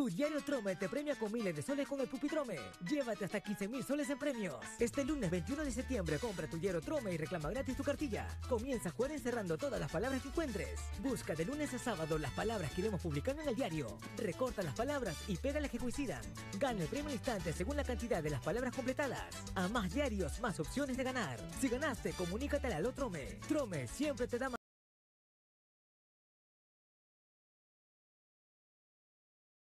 Tu diario Trome te premia con miles de soles con el Pupitrome. Llévate hasta 15.000 soles en premios. Este lunes 21 de septiembre compra tu diario Trome y reclama gratis tu cartilla. Comienza a jugar encerrando todas las palabras que encuentres. Busca de lunes a sábado las palabras que iremos publicando en el diario. Recorta las palabras y pega las que coincidan. Gana el premio al instante según la cantidad de las palabras completadas. A más diarios, más opciones de ganar. Si ganaste, comunícate a la Trome. Trome siempre te da más.